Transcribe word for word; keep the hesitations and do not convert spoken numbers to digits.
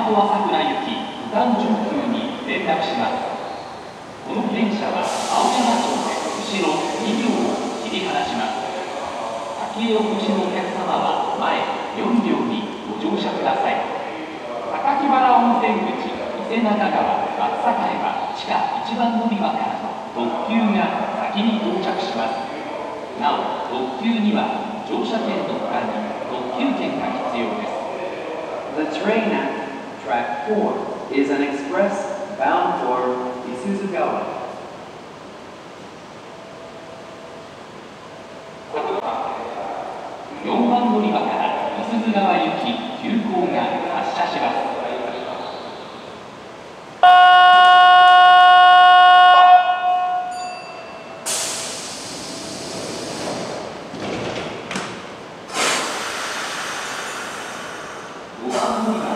戸朝倉行き右端上級に連絡します。この電車は青山町で後ろに両を切り離します。先へお越しのお客様は前よん両にご乗車ください。榊原温泉口、伊勢中川、松阪へは地下いちばん乗り場からの特急が先に到着します。なお、特急には乗車券の他に特急券が必要です。 The train at track four is an express bound for Isuzugawa. よんばん乗り場からいすゞ川行き急行が発車します。ごばん乗り場